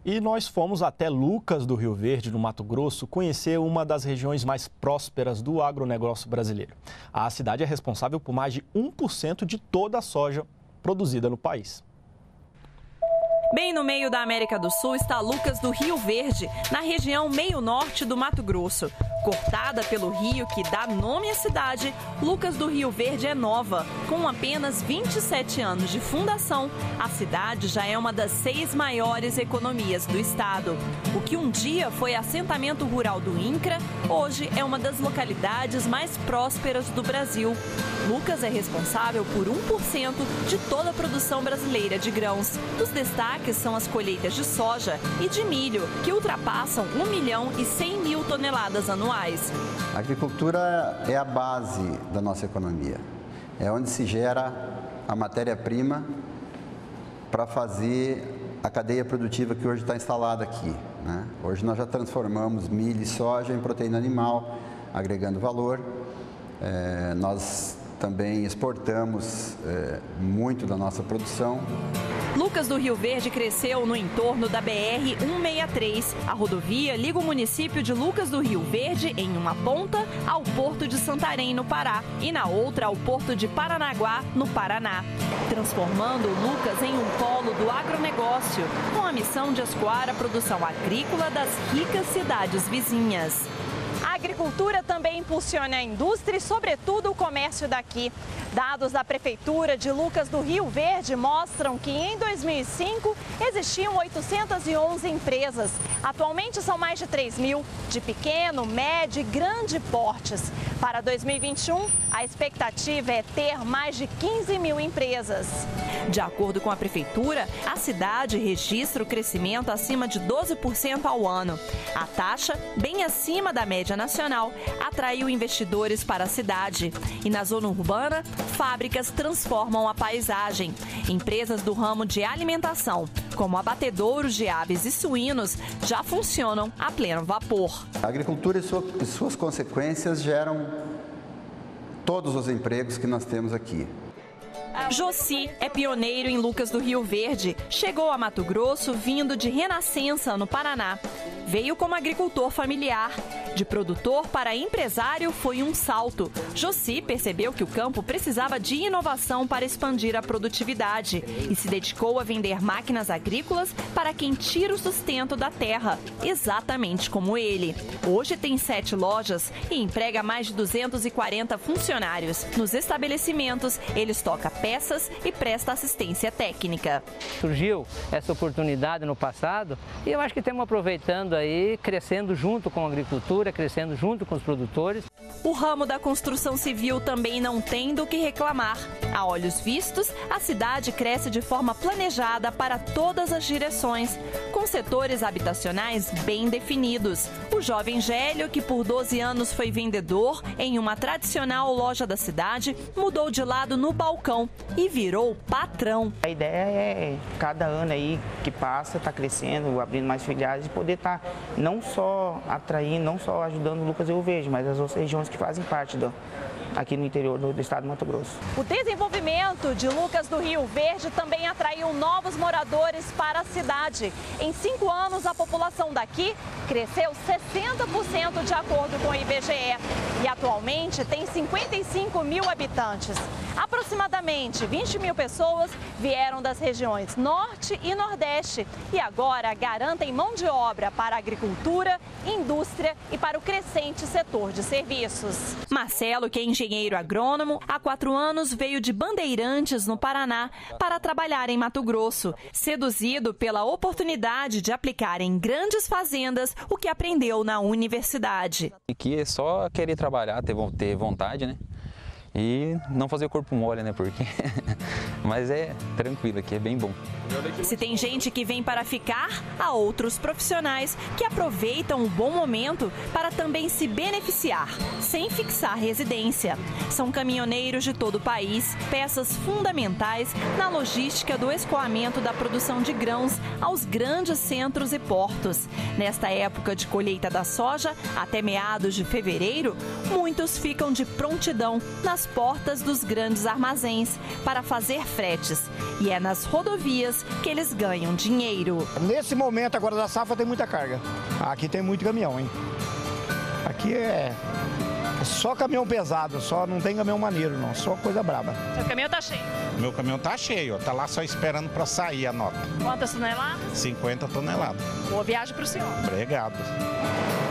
E nós fomos até Lucas do Rio Verde, no Mato Grosso, conhecer uma das regiões mais prósperas do agronegócio brasileiro. A cidade é responsável por mais de 1% de toda a soja produzida no país. Bem no meio da América do Sul está Lucas do Rio Verde, na região meio-norte do Mato Grosso. Cortada pelo rio que dá nome à cidade, Lucas do Rio Verde é nova. Com apenas 27 anos de fundação, a cidade já é uma das 6 maiores economias do estado. O que um dia foi assentamento rural do INCRA, hoje é uma das localidades mais prósperas do Brasil. Lucas é responsável por 1% de toda a produção brasileira de grãos. Os destaques são as colheitas de soja e de milho, que ultrapassam 1.100.000 toneladas anuais. A agricultura é a base da nossa economia. É onde se gera a matéria-prima para fazer a cadeia produtiva que hoje está instalada aqui, né? Hoje nós já transformamos milho e soja em proteína animal, agregando valor. Nós também exportamos muito da nossa produção. Lucas do Rio Verde cresceu no entorno da BR-163. A rodovia liga o município de Lucas do Rio Verde, em uma ponta, ao Porto de Santarém, no Pará, e na outra ao Porto de Paranaguá, no Paraná, transformando Lucas em um polo do agronegócio, com a missão de escoar a produção agrícola das ricas cidades vizinhas. A agricultura também impulsiona a indústria e, sobretudo, o comércio daqui. Dados da Prefeitura de Lucas do Rio Verde mostram que em 2005 existiam 811 empresas. Atualmente são mais de 3.000, de pequeno, médio e grande portes. Para 2021, a expectativa é ter mais de 15.000 empresas. De acordo com a Prefeitura, a cidade registra o crescimento acima de 12% ao ano. A taxa, bem acima da média nacional, atraiu investidores para a cidade. E na zona urbana, fábricas transformam a paisagem. Empresas do ramo de alimentação, como abatedouros de aves e suínos, já funcionam a pleno vapor. A agricultura e suas consequências geram todos os empregos que nós temos aqui. Jossi é pioneiro em Lucas do Rio Verde. Chegou a Mato Grosso vindo de Renascença, no Paraná. Veio como agricultor familiar. De produtor para empresário foi um salto. Jossi percebeu que o campo precisava de inovação para expandir a produtividade e se dedicou a vender máquinas agrícolas para quem tira o sustento da terra, exatamente como ele. Hoje tem 7 lojas e emprega mais de 240 funcionários. Nos estabelecimentos, ele estoca peças e presta assistência técnica. Surgiu essa oportunidade no passado e eu acho que estamos aproveitando aí, crescendo junto com a agricultura, crescendo junto com os produtores. O ramo da construção civil também não tem do que reclamar. A olhos vistos, a cidade cresce de forma planejada para todas as direções, com setores habitacionais bem definidos. O jovem Gélio, que por 12 anos foi vendedor em uma tradicional loja da cidade, mudou de lado no balcão e virou patrão. A ideia é, cada ano aí que passa, está crescendo, abrindo mais filiais e poder estar não só atraindo, não só ajudando o Lucas do Rio Verde, mas as outras regiões que fazem parte aqui no interior do estado do Mato Grosso. O desenvolvimento de Lucas do Rio Verde também atraiu novos moradores para a cidade. Em 5 anos, a população daqui cresceu 60% de acordo com o IBGE e atualmente tem 55.000 habitantes. Aproximadamente 20.000 pessoas vieram das regiões Norte e Nordeste e agora garantem mão de obra para a agricultura, indústria e para o crescente setor de serviços. Marcelo, que é engenheiro agrônomo, há 4 anos veio de Bandeirantes, no Paraná, para trabalhar em Mato Grosso, seduzido pela oportunidade de aplicar em grandes fazendas o que aprendeu na universidade. Aqui é só querer trabalhar, ter vontade, né? E não fazer o corpo mole, né? Porque... Mas é tranquilo aqui, é bem bom. Se tem gente que vem para ficar, há outros profissionais que aproveitam o bom momento para também se beneficiar, sem fixar residência. São caminhoneiros de todo o país, peças fundamentais na logística do escoamento da produção de grãos aos grandes centros e portos. Nesta época de colheita da soja, até meados de fevereiro, muitos ficam de prontidão nas portas dos grandes armazéns para fazer fretes. E é nas rodovias que eles ganham dinheiro. Nesse momento agora da safra tem muita carga. Aqui tem muito caminhão, hein? Aqui é só caminhão pesado, só não tem caminhão maneiro, não. Só coisa braba. Seu caminhão tá cheio? Meu caminhão tá cheio, tá lá só esperando para sair a nota. Quantas toneladas? 50 toneladas. Boa viagem pro senhor. Obrigado.